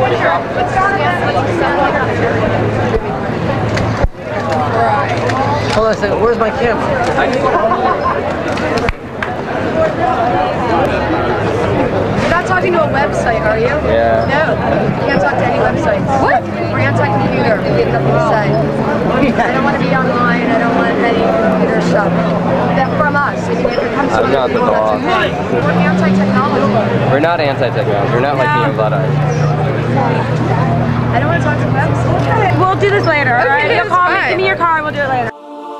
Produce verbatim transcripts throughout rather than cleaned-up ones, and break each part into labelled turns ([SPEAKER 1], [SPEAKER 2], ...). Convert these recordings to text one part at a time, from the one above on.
[SPEAKER 1] Hold on a second, where's my camera?
[SPEAKER 2] You're not talking to a website, are you?
[SPEAKER 1] Yeah.
[SPEAKER 2] No, you can't talk to any websites. What? We're anti-computer. We have nothing to say. I don't want to be online. I don't want any computer stuff. That from us. I mean, if it comes to
[SPEAKER 1] I'm not the boss.
[SPEAKER 2] We're anti-technology.
[SPEAKER 1] We're not anti-technology. We're not like
[SPEAKER 2] No.
[SPEAKER 1] the Luddite.
[SPEAKER 2] I don't want to talk to websites.
[SPEAKER 3] Okay, we'll do this later, all right?
[SPEAKER 2] Okay,
[SPEAKER 3] You'll call me,
[SPEAKER 2] fine.
[SPEAKER 3] give me your car, we'll do it later.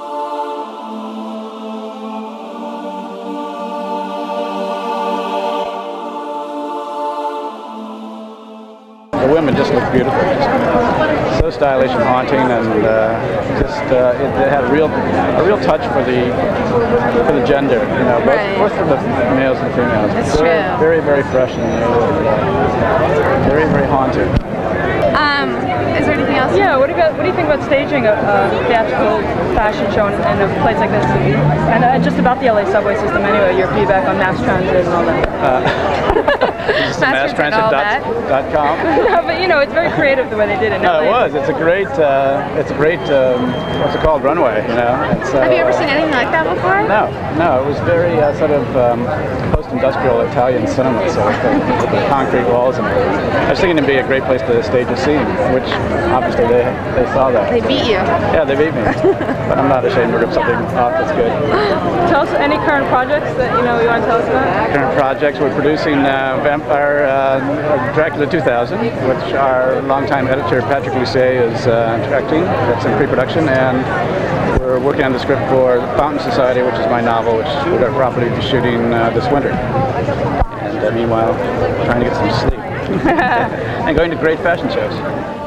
[SPEAKER 4] The women just look beautiful, just so stylish and haunting, and uh, just uh, it, it had a real, a real touch for the for the gender, you know, both,
[SPEAKER 2] Right.
[SPEAKER 4] both for the males and females.
[SPEAKER 2] That's
[SPEAKER 4] very,
[SPEAKER 2] true.
[SPEAKER 4] Very, very fresh and uh, very, very haunting.
[SPEAKER 2] Um, is there anything else?
[SPEAKER 3] Yeah, what do you got, what do you think about staging a, a theatrical fashion show in, in a place like this? And uh, just about the L A subway system anyway, your feedback on mass transit and all that.
[SPEAKER 4] Uh, Just mass transit dot com.
[SPEAKER 3] No, but you know, it's very creative the way they did it.
[SPEAKER 4] No, it was. It's a great, uh, it's a great, um, what's it called, runway, you know. It's, uh,
[SPEAKER 2] Have you ever seen anything like that before?
[SPEAKER 4] No, no, it was very uh, sort of um, post-industrial Italian cinema, so with the, with the concrete walls and everything. I was thinking it'd be a great place to stage a scene, which obviously they they saw that.
[SPEAKER 2] They beat you.
[SPEAKER 4] Yeah, they beat me, but I'm not ashamed to rip something off that's good.
[SPEAKER 3] Tell us any current projects that you know you want to tell us about.
[SPEAKER 4] Current projects, we're producing uh, Vampire uh, Dracula two thousand, which our longtime editor Patrick Lucet is uh, directing. That's in pre-production, and we're working on the script for Fountain Society, which is my novel, which we're probably be shooting uh, this winter. And uh, meanwhile, trying to get some sleep and going to great fashion shows.